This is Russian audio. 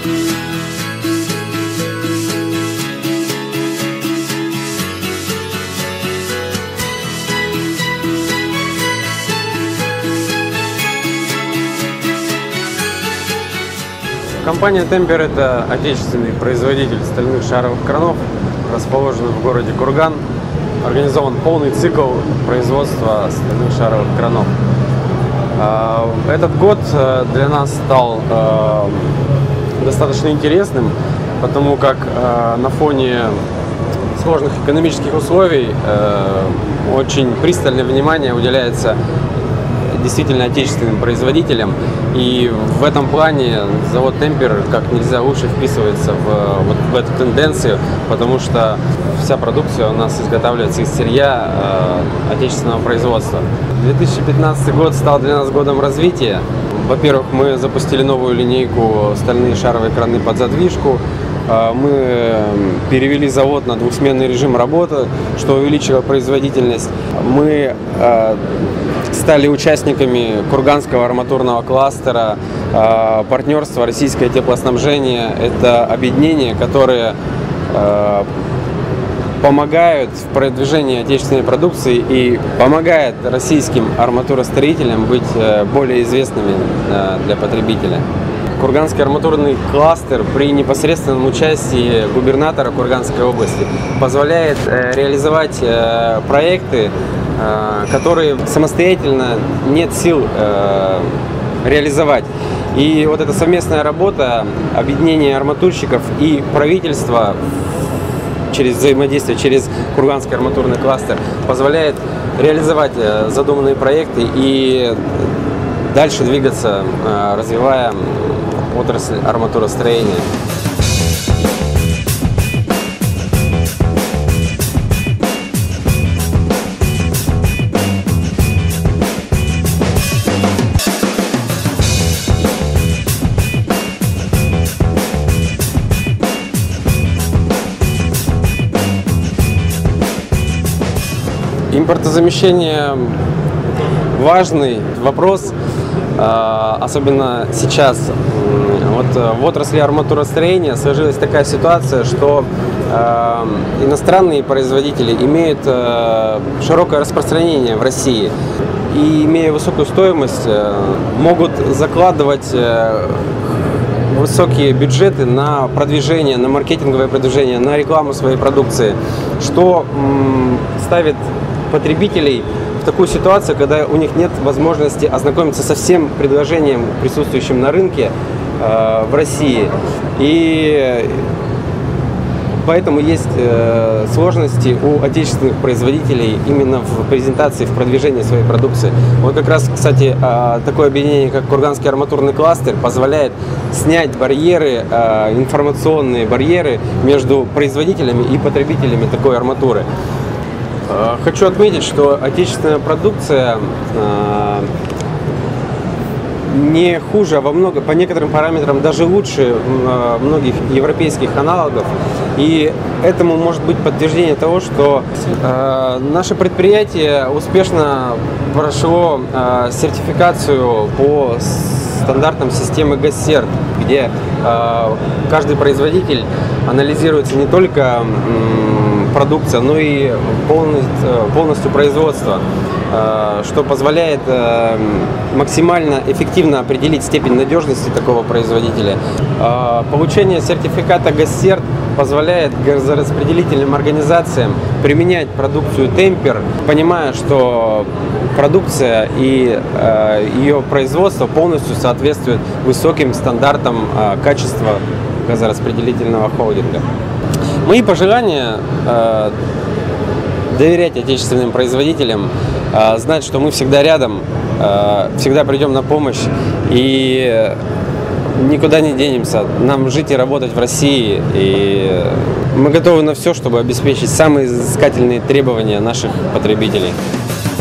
Компания Темпер – это отечественный производитель стальных шаровых кранов, расположенный в городе Курган. Организован полный цикл производства стальных шаровых кранов. Этот год для нас стал достаточно интересным, потому как на фоне сложных экономических условий очень пристальное внимание уделяется действительно отечественным производителям. И в этом плане завод Темпер как нельзя лучше вписывается в эту тенденцию, потому что вся продукция у нас изготавливается из сырья отечественного производства. 2015 год стал для нас годом развития. Во-первых, мы запустили новую линейку стальные шаровые краны под задвижку. Мы перевели завод на двухсменный режим работы, что увеличило производительность. Мы стали участниками Курганского арматурного кластера, партнерства «Российское теплоснабжение». Это объединения, которые помогают в продвижении отечественной продукции и помогают российским арматуростроителям быть более известными для потребителя. Курганский арматурный кластер при непосредственном участии губернатора Курганской области позволяет реализовать проекты, которые самостоятельно нет сил реализовать. И вот эта совместная работа объединения арматурщиков и правительства через взаимодействие, через Курганский арматурный кластер позволяет реализовать задуманные проекты и дальше двигаться, развивая отрасль арматуростроения. Импортозамещение – важный вопрос, особенно сейчас. Вот в отрасли арматуростроения сложилась такая ситуация, что иностранные производители имеют широкое распространение в России и, имея высокую стоимость, могут закладывать высокие бюджеты на продвижение, на маркетинговое продвижение, на рекламу своей продукции, что ставит потребителей в такую ситуацию, когда у них нет возможности ознакомиться со всем предложением, присутствующим на рынке в России. И поэтому есть сложности у отечественных производителей именно в презентации, в продвижении своей продукции. Вот как раз, кстати, такое объединение, как Курганский арматурный кластер, позволяет снять барьеры, информационные барьеры между производителями и потребителями такой арматуры. Хочу отметить, что отечественная продукция не хуже, а по некоторым параметрам даже лучше многих европейских аналогов. И этому может быть подтверждение того, что наше предприятие успешно прошло сертификацию по стандартам системы ГАССЕРТ, где каждый производитель анализируется не только продукция, но и полностью производство, что позволяет максимально эффективно определить степень надежности такого производителя. Получение сертификата ГАССЕРТ позволяет газораспределительным организациям применять продукцию Темпер, понимая, что продукция и ее производство полностью соответствует высоким стандартам качества газораспределительного холдинга. Мои пожелания – доверять отечественным производителям, знать, что мы всегда рядом, всегда придем на помощь и никуда не денемся. Нам жить и работать в России, и мы готовы на все, чтобы обеспечить самые взыскательные требования наших потребителей.